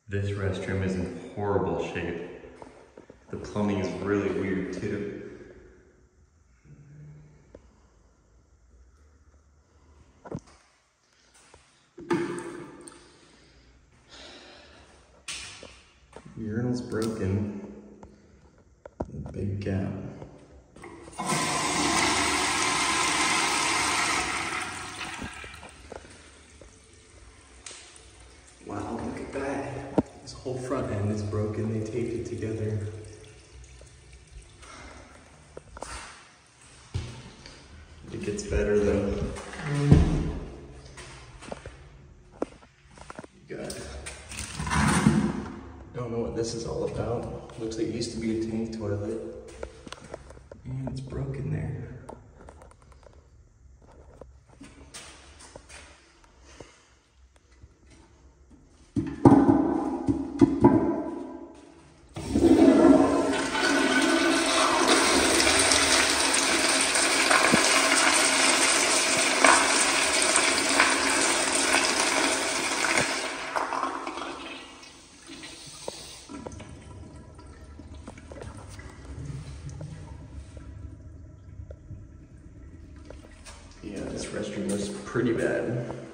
This restroom is in horrible shape. The plumbing is really weird too. Urinal's broken. A big gap. Wow, look at that. This whole front end is broken. They taped it together. It gets better though. Good. Don't know what this is all about. Looks like it used to be a tank toilet. And it's broken there. Yeah, this restroom was pretty bad.